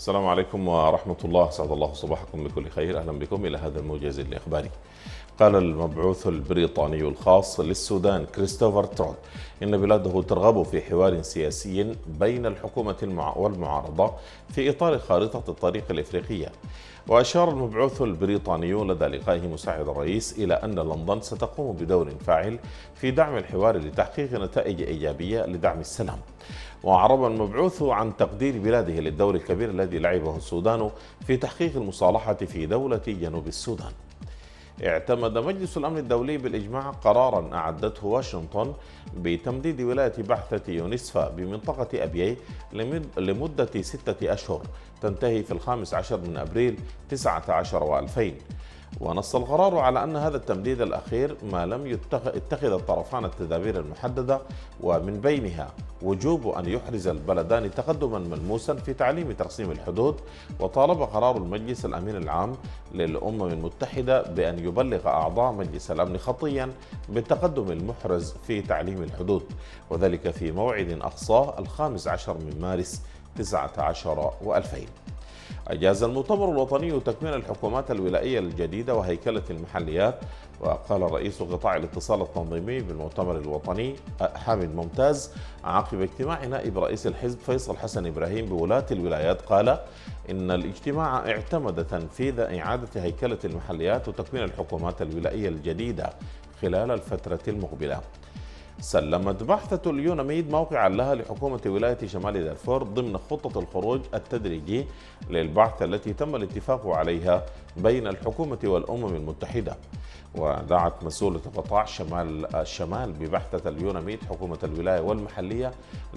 السلام عليكم ورحمة الله، أسعد الله صباحكم بكل خير. أهلا بكم إلى هذا الموجز الإخباري. قال المبعوث البريطاني الخاص للسودان كريستوفر ترود إن بلاده ترغب في حوار سياسي بين الحكومة والمعارضة في إطار خارطة الطريق الإفريقية. وأشار المبعوث البريطاني لدى لقائه مساعد الرئيس إلى أن لندن ستقوم بدور فاعل في دعم الحوار لتحقيق نتائج إيجابية لدعم السلام. وأعرب المبعوث عن تقدير بلاده للدور الكبير الذي لعبه السودان في تحقيق المصالحة في دولة جنوب السودان. اعتمد مجلس الأمن الدولي بالإجماع قراراً أعدته واشنطن بتمديد ولاية بعثة يونسفا بمنطقة أبيي لمدة 6 أشهر تنتهي في 15 من أبريل 19 و2000. ونص القرار على أن هذا التمديد الأخير ما لم يتخذ الطرفان التدابير المحددة، ومن بينها وجوب أن يحرز البلدان تقدما ملموسا في تعليم تقسيم الحدود. وطالب قرار المجلس الأمين العام للأمم المتحدة بأن يبلغ أعضاء مجلس الأمن خطيا بالتقدم المحرز في تعليم الحدود، وذلك في موعد أقصاه 15 من مارس 19 و2000. أجاز المؤتمر الوطني تكوين الحكومات الولائية الجديدة وهيكلة المحليات. وقال رئيس قطاع الاتصال التنظيمي بالمؤتمر الوطني حامد ممتاز عقب اجتماع نائب رئيس الحزب فيصل حسن إبراهيم بولاة الولايات، قال إن الاجتماع اعتمد تنفيذ إعادة هيكلة المحليات وتكوين الحكومات الولائية الجديدة خلال الفترة المقبلة. سلمت بعثة اليوناميد موقعا لها لحكومة ولاية شمال دارفور ضمن خطة الخروج التدريجي للبعثة التي تم الاتفاق عليها بين الحكومة والأمم المتحدة. ودعت مسؤولة قطاع الشمال ببعثة اليوناميد حكومة الولاية والمحلية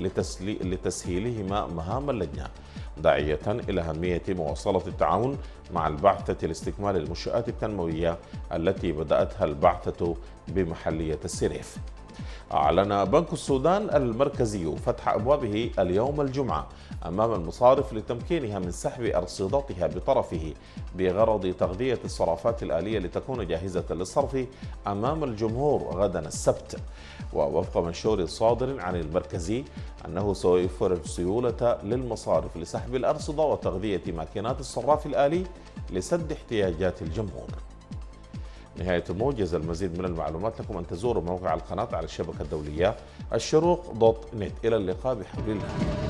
لتسهيلهما مهام اللجنة، داعية إلى أهمية مواصلة التعاون مع البعثة لاستكمال المنشآت التنموية التي بدأتها البعثة بمحلية السريف. أعلن بنك السودان المركزي فتح أبوابه اليوم الجمعة أمام المصارف لتمكينها من سحب أرصدتها بطرفه بغرض تغذية الصرافات الآلية لتكون جاهزة للصرف أمام الجمهور غدا السبت. ووفق منشور صادر عن المركزي أنه سيوفر السيولة للمصارف لسحب الأرصدة وتغذية ماكينات الصراف الآلي لسد احتياجات الجمهور. نهاية الموجز. المزيد من المعلومات لكم أن تزوروا موقع القناة على الشبكة الدولية الشروق.net. إلى اللقاء بحول الله.